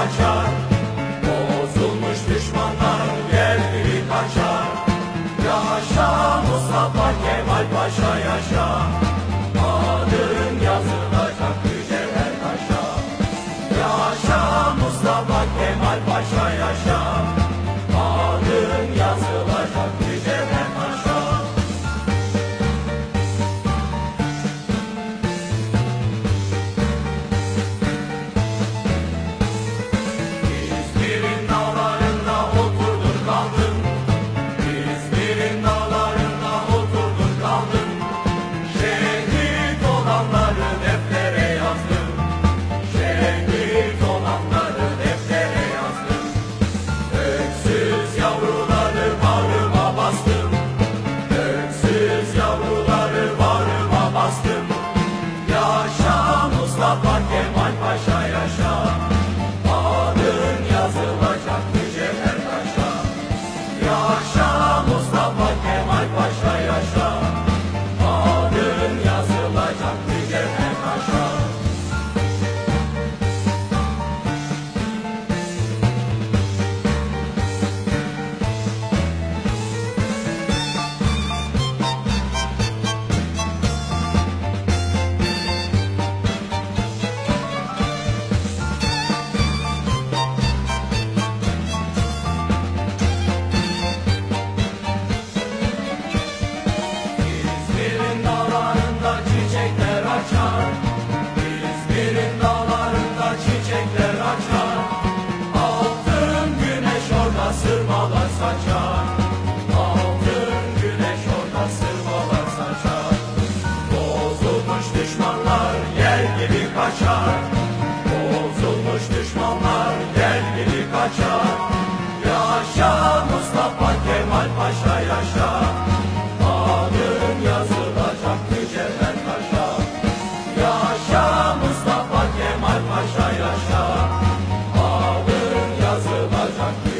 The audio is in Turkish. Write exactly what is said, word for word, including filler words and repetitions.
kaçar. Bozulmuş düşmanlar yer gibi kaçar. Yaşa Mustafa Kemal Paşa yaşa. Adın yazılacak mücevher taşa. Yaşa Mustafa Kemal Paşa yaşa. Adın yazılacak mücevher taşa. İzmir'in dağlarında oturdun kaldın. İzmir'in dağlarında oturdun kaldın. Şehit olanları deftere yazdım. Şehit olanları deftere yazdım. Öksüz yavruları bağrıma bastım. Öksüz yavruları bağrıma bastım. Yaşa Mustafa Kemal Paşa yaşa. Adın yazılacak mücevher taşa. Yaşa Mustafa Kemal Paşa yaşa. Adın yazılacak mücevher taşa. İzmir'in dağlarında çiçekler açar. İzmir'in dağlarında çiçekler açar. Altın güneş orada sırmalar saçar. Altın güneş orada sırmalar saçar. Bozulmuş düşmanlar yer gibi kaçar. Bozulmuş düşmanlar yer gibi kaçar. Yaşa Mustafa Kemal Paşa yaşa. Adın yazılacak mücevher taşa. Yaşa Mustafa Kemal Paşa yaşa. Adın yazılacak